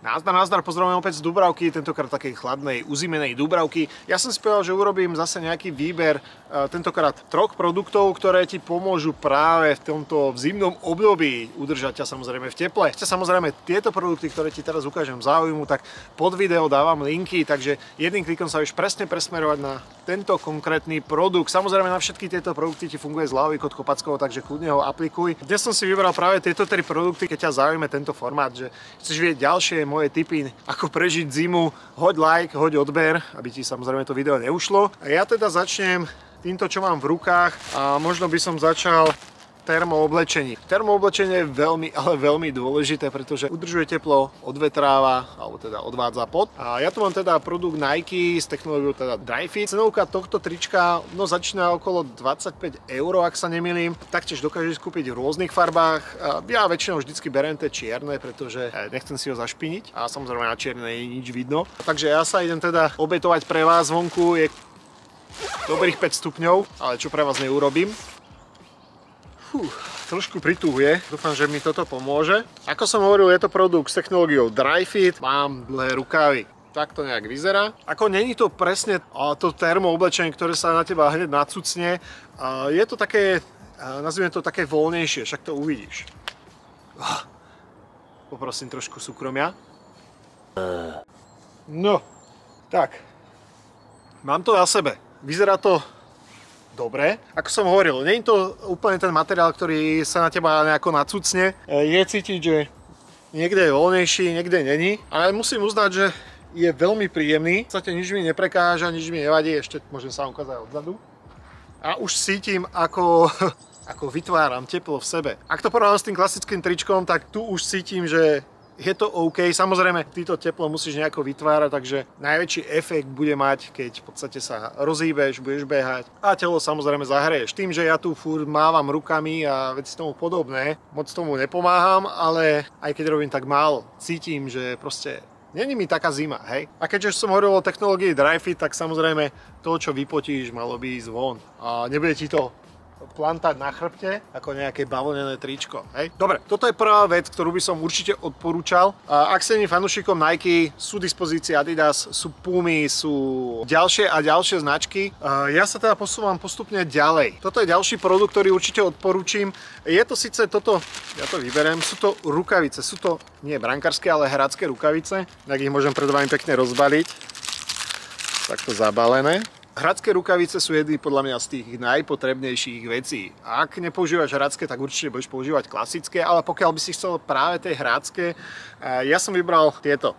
Nazdar, pozdravujem opäť z Dúbravky, tentokrát takej chladnej, uzimenej Dúbravky. Ja som si povedal, že urobím zase nejaký výber, tentokrát 3 produktov, ktoré ti pomôžu práve v tomto zimnom období udržať ťa samozrejme v teple. Chce samozrejme tieto produkty, ktoré ti teraz ukážem záujmu, tak pod video dávam linky, takže jedným klikom sa vieš presne presmerovať na tento konkrétny produkt. Samozrejme na všetky tieto produkty ti funguje zľavový kód Kopackovo, takže kľudne ho aplikuj. Dnes som si vybral práve tieto 3 produkty, keď ťa zaujíme tento formát, že chceš vidieť ďalšie moje tipy, ako prežiť zimu, hoď like, hoď odber, aby ti samozrejme to video neušlo. A ja teda začnem týmto, čo mám v rukách, a možno by som začal termooblečení. Termooblečenie je veľmi, ale veľmi dôležité, pretože udržuje teplo, odvetráva, alebo teda odvádza pot. A ja tu mám teda produkt Nike s technológiou teda Dri-Fit. Cenovka tohto trička začína okolo 25 €, ak sa nemýlim. Taktiež dokážeš kúpiť v rôznych farbách. Ja väčšinou vždycky beriem tie čierne, pretože nechcem si ho zašpiniť. A samozrejme na čierne nie je nič vidno. Takže ja sa idem teda obetovať pre vás. Vonku je dobrých 5 stupňov, ale čo pre vás neurobím. Trošku pritúhuje, dúfam, že mi toto pomôže. Ako som hovoril, je to produkt s technológiou Dri-Fit, mám dlhé rukávy. Tak to nejak vyzerá. Ako není to presne to termooblečenie, ktoré sa na teba hneď nacucne, je to také, nazvime to také voľnejšie, však to uvidíš. Poprosím trošku súkromia. No, tak. Mám to na sebe. Vyzerá to dobre. Ako som hovoril, nie je to úplne ten materiál, ktorý sa na teba nejako nacucne. Je cítiť, že niekde je voľnejší, niekde není. Ale musím uznať, že je veľmi príjemný. V podstate nič mi neprekáža, nič mi nevadí. Ešte môžem sa ukázať odzadu. A už cítim, ako vytváram teplo v sebe. Ak to porovnám s tým klasickým tričkom, tak tu už cítim, že je to OK. Samozrejme, týto teplo musíš nejako vytvárať, takže najväčší efekt bude mať, keď v podstate sa rozhýbeš, budeš behať a telo samozrejme zahreješ. Tým, že ja tu furt mávam rukami a veci tomu podobné, moc tomu nepomáham, ale aj keď robím tak málo, cítim, že proste není mi taká zima, hej? A keďže som hovoril o technológii Dri-Fit, tak samozrejme to, čo vypotíš, malo by ísť von. A nebude ti to plantať na chrbte ako nejaké bavlnené tričko, hej? Dobre, toto je prvá vec, ktorú by som určite odporúčal. Ak ste fanúšikom Nike, sú dispozície Adidas, sú Pumy, sú ďalšie a ďalšie značky. Ja sa teda posúvam postupne ďalej. Toto je ďalší produkt, ktorý určite odporúčim. Je to síce toto, ja to vyberiem, sú to rukavice, sú to nie brankárske, ale hrácké rukavice. Tak ich môžem pred vami pekne rozbaliť. Takto zabalené. Hradské rukavice sú jedny podľa mňa z tých najpotrebnejších vecí. Ak nepoužívaš hradské, tak určite budeš používať klasické, ale pokiaľ by si chcel práve tie hradské, ja som vybral tieto.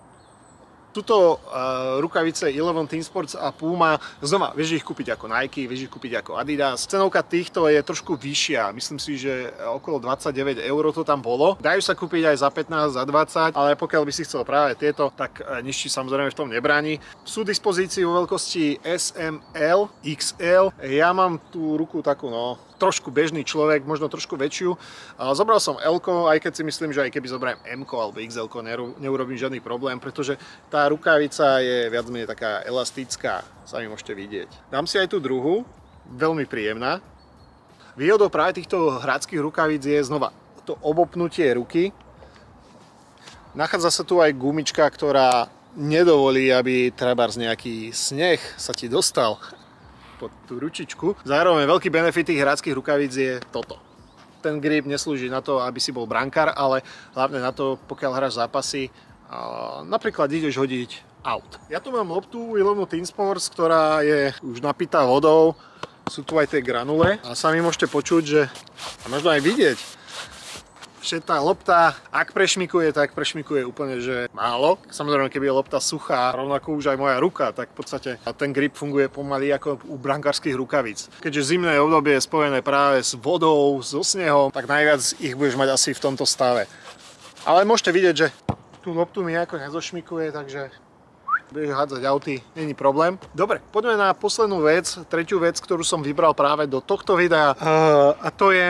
Tuto rukavice Eleven Team Sports a Puma, znova, vieš ich kúpiť ako Nike, vieš ich kúpiť ako Adidas. Cenovka týchto je trošku vyššia, myslím si, že okolo 29 € to tam bolo. Dajú sa kúpiť aj za 15, za 20, ale pokiaľ by si chcel práve tieto, tak nič ti samozrejme v tom nebráni. Sú v dispozícii vo veľkosti SML, XL. Ja mám tú ruku takú, no, trošku bežný človek, možno trošku väčšiu. Zobral som L-ko, aj keď si myslím, že aj keby zoberiem M-ko alebo XL-ko, neurobím žiadny problém, pretože tá rukavica je viac menej taká elastická, sami môžete vidieť. Dám si aj tú druhú, veľmi príjemná. Výhodou práve týchto hradských rukavíc je znova to obopnutie ruky. Nachádza sa tu aj gumička, ktorá nedovolí, aby trebárs nejaký sneh sa ti dostal pod tú ručičku. Zároveň veľký benefit tých hradských rukavíc je toto. Ten grip neslúži na to, aby si bol brankár, ale hlavne na to, pokiaľ hráš zápasy, napríklad ideš hodiť aut. Ja tu mám loptu Eleven Team Sports, ktorá je už napitá vodou. Sú tu aj tie granule a sami môžete počuť, že a možno aj vidieť, že tá lopta, ak prešmikuje, tak prešmikuje úplne, že málo. Samozrejme, keby je lopta suchá, rovnako už aj moja ruka, tak v podstate ten grip funguje pomaly ako u brankárskych rukavíc. Keďže zimné obdobie je spojené práve s vodou, so snehom, tak najviac ich budeš mať asi v tomto stave. Ale môžete vidieť, že tú loptu mi nejako nezošmikuje, takže budeš hádzať auty, není problém. Dobre, poďme na poslednú vec, tretiu vec, ktorú som vybral práve do tohto videa, a to je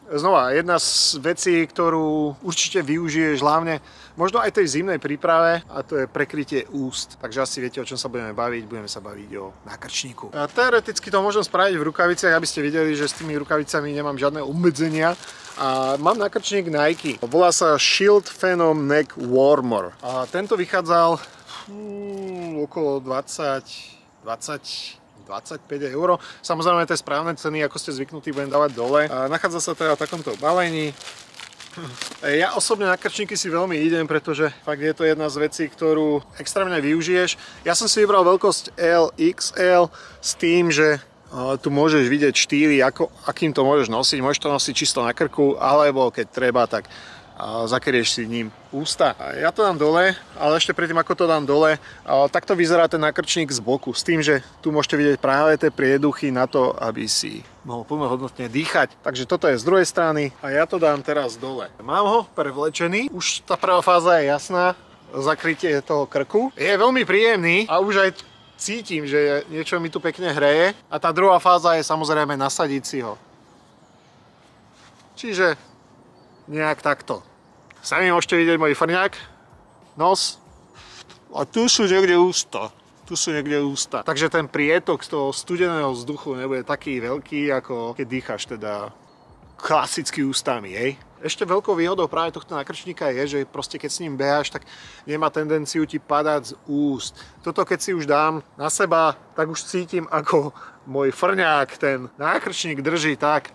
znova, jedna z vecí, ktorú určite využiješ hlavne možno aj tej zimnej príprave, a to je prekrytie úst. Takže asi viete, o čom sa budeme baviť. Budeme sa baviť o nákrčníku. A teoreticky to môžem spraviť v rukaviciach, aby ste videli, že s tými rukavicami nemám žiadne obmedzenia. A mám nákrčník Nike. Volá sa Shield Phenom Neck Warmer. A tento vychádzal okolo 25 €. Samozrejme tie správne ceny, ako ste zvyknutí, budem dávať dole. A nachádza sa teda v takomto balení. Ja osobne na krčníky si veľmi idem, pretože fakt je to jedna z vecí, ktorú extrémne využiješ. Ja som si vybral veľkosť LXL s tým, že tu môžeš vidieť štýly, akým to môžeš nosiť. Môžeš to nosiť čisto na krku, alebo keď treba, tak zakrieš si ním ústa. Ja to dám dole, ale ešte predtým, ako to dám dole, takto vyzerá ten nákrčník z boku. S tým, že tu môžete vidieť práve tie prieduchy na to, aby si mohol plnohodnotne dýchať. Takže toto je z druhej strany a ja to dám teraz dole. Mám ho prevlečený, už tá prvá fáza je jasná, zakrytie toho krku. Je veľmi príjemný a už aj cítim, že niečo mi tu pekne hreje. A tá druhá fáza je samozrejme nasadiť si ho. Čiže nejak takto. Sami môžete vidieť môj frňák, nos a tu sú niekde ústa. Takže ten prietok z toho studeného vzduchu nebude taký veľký, ako keď dýcháš teda klasicky ústami, hej. Ešte veľkou výhodou práve tohto nákrčníka je, že proste keď s ním beháš, tak nemá tendenciu ti padať z úst. Toto keď si už dám na seba, tak už cítim, ako môj frňák ten nákrčník drží tak,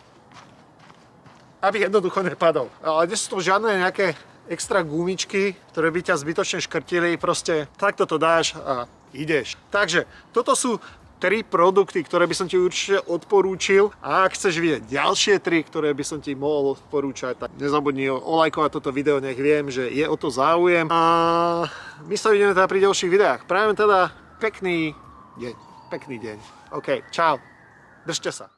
aby jednoducho nepadol. Ale nie sú to žiadne nejaké extra gumičky, ktoré by ťa zbytočne škrtili, proste takto to dáš a ideš. Takže toto sú 3 produkty, ktoré by som ti určite odporúčil, a ak chceš vidieť ďalšie 3, ktoré by som ti mohol odporúčať, tak nezabudni olajkovať toto video, nech viem, že je o to záujem. A my sa vidíme teda pri ďalších videách. Prajem teda pekný deň. OK, čau. Držte sa.